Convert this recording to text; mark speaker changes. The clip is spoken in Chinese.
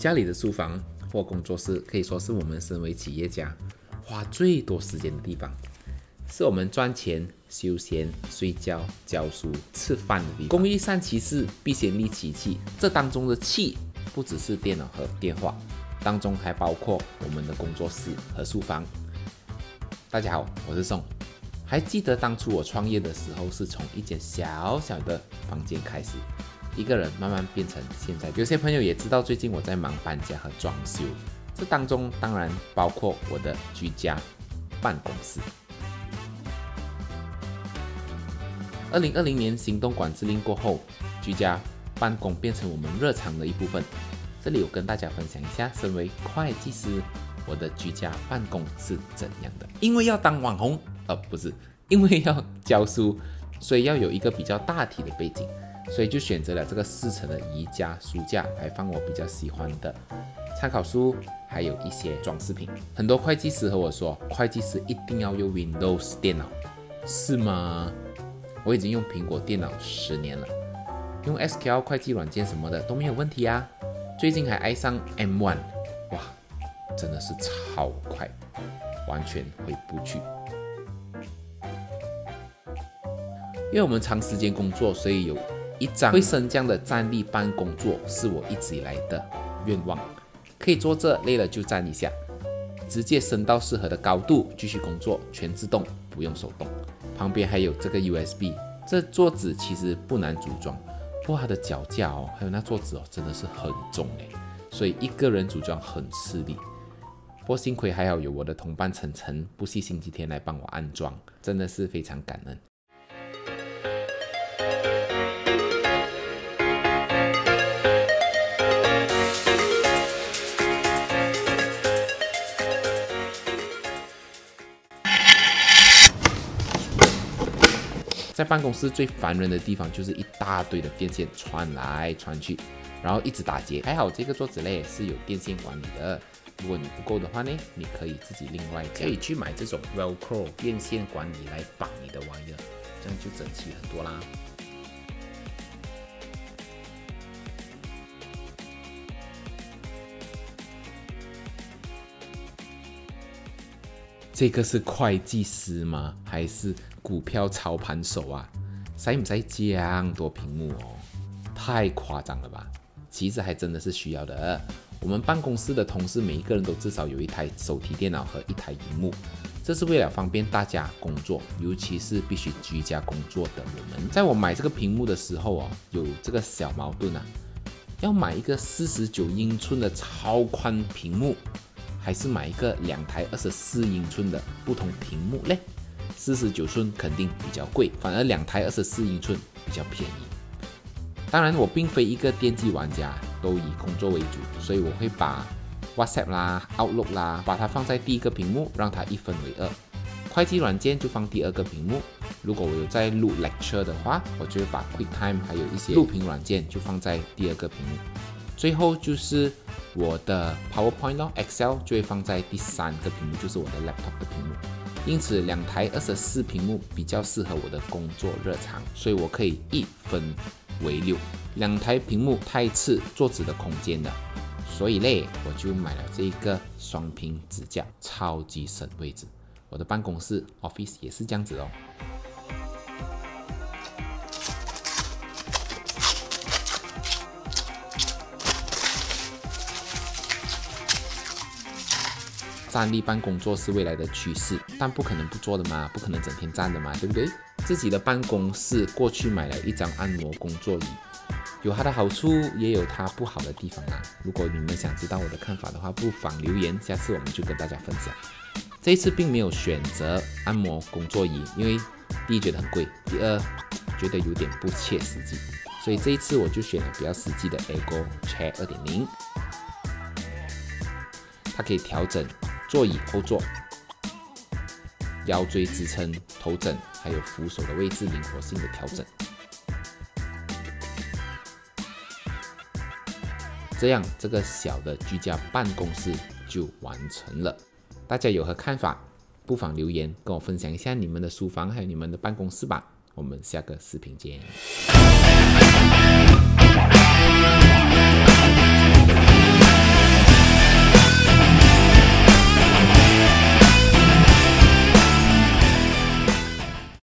Speaker 1: 家里的书房或工作室可以说是我们身为企业家花最多时间的地方，是我们赚钱、休闲、睡觉、教书、吃饭的地方。工欲善其事，必先利其器。这当中的器不只是电脑和电话，当中还包括我们的工作室和书房。大家好，我是宋。还记得当初我创业的时候，是从一间小小的房间开始，一个人慢慢变成现在。有些朋友也知道，最近我在忙搬家和装修，这当中当然包括我的居家办公室。2020年行动管制令过后，居家办公变成我们日常的一部分。这里我跟大家分享一下，身为会计师，我的居家办公是怎样的。因为要当网红，不是，因为要教书，所以要有一个比较大体的背景，所以就选择了这个4层的宜家书架来放我比较喜欢的参考书，还有一些装饰品。很多会计师和我说，会计师一定要用 Windows 电脑，是吗？我已经用苹果电脑10年了，用 SQL 会计软件什么的都没有问题啊。最近还爱上 M1， 哇，真的是超快，完全回不去。因为我们长时间工作，所以有一张会升降的站立办公桌是我一直以来的愿望。可以坐这，累了就站一下，直接升到适合的高度，继续工作，全自动，不用手动。旁边还有这个 USB， 这桌子其实不难组装，不过它的脚架还有那桌子真的是很重所以一个人组装很吃力。不过幸亏还好有我的同伴晨晨不惜星期天来帮我安装，真的是非常感恩。在办公室最烦人的地方就是一大堆的电线穿来穿去，然后一直打结。还好这个桌子嘞是有电线管理的，如果你不够的话呢，你可以自己另外可以去买这种 Velcro 电线管理来绑你的 wire， 这样就整齐很多啦。这个是会计师吗？还是股票操盘手啊？使唔使这样多屏幕太夸张了吧？其实还真的是需要的。我们办公室的同事每一个人都至少有一台手提电脑和一台萤幕，这是为了方便大家工作，尤其是必须居家工作的我们。在我买这个屏幕的时候有这个小矛盾要买一个49英寸的超宽屏幕，还是买一个2台24英寸的不同屏幕嘞？49寸肯定比较贵，反而2台24英寸比较便宜。当然我并非一个电竞玩家，都以工作为主，所以我会把 WhatsApp 啦 Outlook 啦把它放在第一个屏幕，让它一分为2。会计软件就放第2个屏幕，如果我有在录 lecture 的话，我就会把 QuickTime 还有一些录屏软件就放在第2个屏幕。最后就是我的 PowerPoint Excel 就会放在第3个屏幕，就是我的 laptop 的屏幕。因此2台24屏幕比较适合我的工作日常，所以我可以1分为6。2台屏幕太吃桌子的空间了，所以嘞我就买了这个双屏支架，超级省位置。我的办公室 Office 也是这样子站立办公桌是未来的趋势，但不可能不做的嘛，不可能整天站的嘛，对不对？自己的办公室过去买了一张按摩工作椅，有它的好处，也有它不好的地方如果你们想知道我的看法的话，不妨留言，下次我们就跟大家分享。这一次并没有选择按摩工作椅，因为第一觉得很贵，第二觉得有点不切实际，所以这一次我就选了比较实际的 Ergo Chair 2.0， 它可以调整座椅后座、腰椎支撑、头枕，还有扶手的位置灵活性的调整。这样这个小的居家办公室就完成了。大家有何看法？不妨留言跟我分享一下你们的书房还有你们的办公室吧。我们下个视频见。